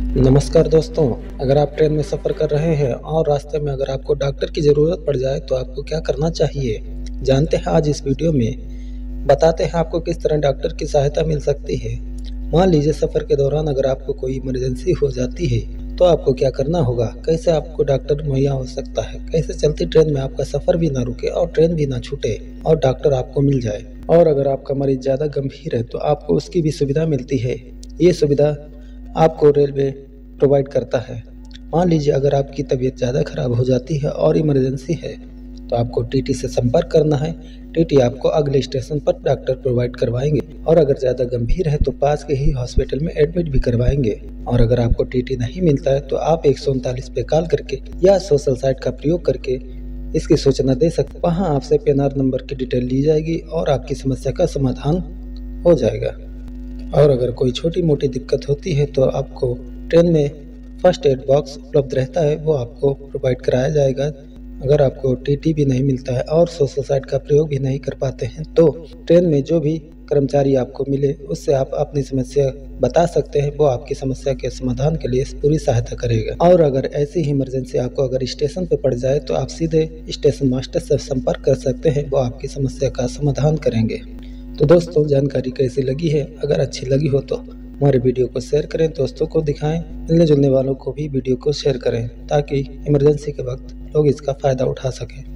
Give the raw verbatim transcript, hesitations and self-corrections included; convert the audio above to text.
नमस्कार दोस्तों, अगर आप ट्रेन में सफ़र कर रहे हैं और रास्ते में अगर आपको डॉक्टर की ज़रूरत पड़ जाए तो आपको क्या करना चाहिए? जानते हैं आज इस वीडियो में। बताते हैं आपको किस तरह डॉक्टर की सहायता मिल सकती है। मान लीजिए सफ़र के दौरान अगर आपको कोई इमरजेंसी हो जाती है तो आपको क्या करना होगा? कैसे आपको डॉक्टर मुहैया हो सकता है? कैसे चलती ट्रेन में आपका सफ़र भी ना रुके और ट्रेन भी ना छूटे और डॉक्टर आपको मिल जाए? और अगर आपका मरीज़ ज़्यादा गंभीर है तो आपको उसकी भी सुविधा मिलती है। ये सुविधा आपको रेलवे प्रोवाइड करता है। मान लीजिए अगर आपकी तबीयत ज़्यादा खराब हो जाती है और इमरजेंसी है तो आपको टीटी से संपर्क करना है। टीटी आपको अगले स्टेशन पर डॉक्टर प्रोवाइड करवाएंगे और अगर ज़्यादा गंभीर है तो पास के ही हॉस्पिटल में एडमिट भी करवाएंगे। और अगर आपको टीटी नहीं मिलता है तो आप एक सौ उनतालीस पे कॉल करके या सोशल साइट का प्रयोग करके इसकी सूचना दे सकते। वहाँ आपसे पीएनआर नंबर की डिटेल ली जाएगी और आपकी समस्या का समाधान हो जाएगा। और अगर कोई छोटी मोटी दिक्कत होती है तो आपको ट्रेन में फर्स्ट एड बॉक्स उपलब्ध रहता है, वो आपको प्रोवाइड कराया जाएगा। अगर आपको टीटी भी नहीं मिलता है और सोशल साइट का प्रयोग भी नहीं कर पाते हैं तो ट्रेन में जो भी कर्मचारी आपको मिले उससे आप अपनी समस्या बता सकते हैं, वो आपकी समस्या के समाधान के लिए पूरी सहायता करेगा। और अगर ऐसी ही इमरजेंसी आपको अगर स्टेशन पर पड़ जाए तो आप सीधे स्टेशन मास्टर से संपर्क कर सकते हैं, वो आपकी समस्या का समाधान करेंगे। तो दोस्तों, जानकारी कैसी लगी है? अगर अच्छी लगी हो तो हमारे वीडियो को शेयर करें, दोस्तों को दिखाएं, मिलने जुलने वालों को भी वीडियो को शेयर करें ताकि इमरजेंसी के वक्त लोग इसका फ़ायदा उठा सकें।